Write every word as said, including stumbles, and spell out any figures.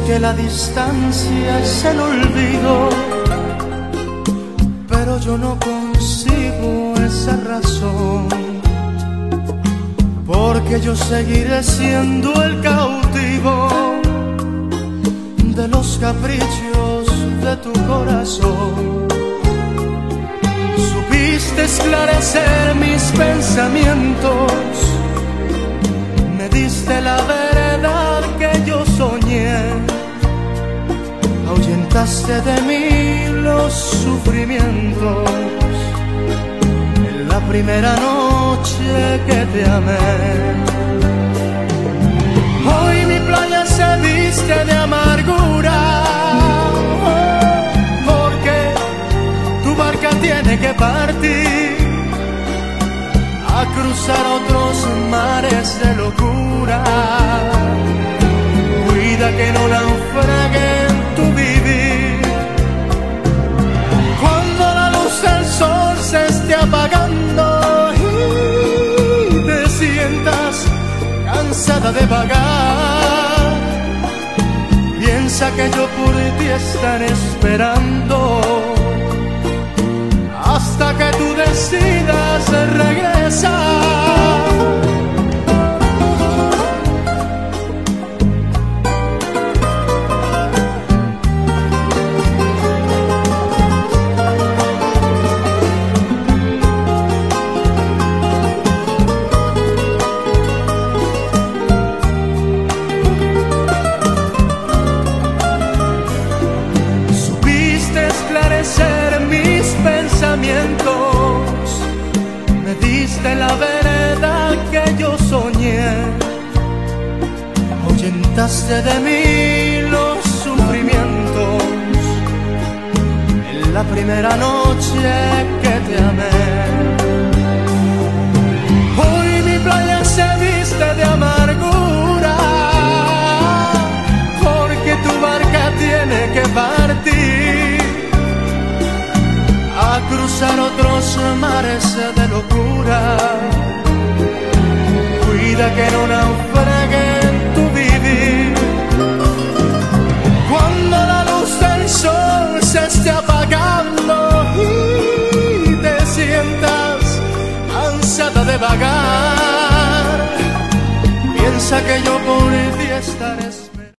que la distancia es el olvido, pero yo no consigo esa razón, porque yo seguiré siendo el cautivo de los caprichos de tu corazón. Supiste esclarecer mis pensamientos, me diste la verdad que yo soñé, ahuyentaste de mí los sufrimientos en la primera noche que te amé. Hoy mi playa se viste de amargura, porque tu barca tiene que partir a cruzar otros mares de locura. Cuida que no naufrague en tu vivir. Cuando la luz del sol se esté apagando y te sientas cansada de vagar, piensa que yo por ti estaré esperando hasta que tú decidas regresar. Supiste esclarecer mis pensamientos, me diste la verdad que yo soñé, ahuyentaste de mí los sufrimientos en la primera noche que te amé. Hoy mi playa se viste de amargura, porque tu barca tiene que partir a cruzar otros mares de locura. Cuida que no naufrague en tu vivir. Cuando la luz del sol se esté apagando y te sientas cansada de vagar, piensa que yo por ti estaré esperando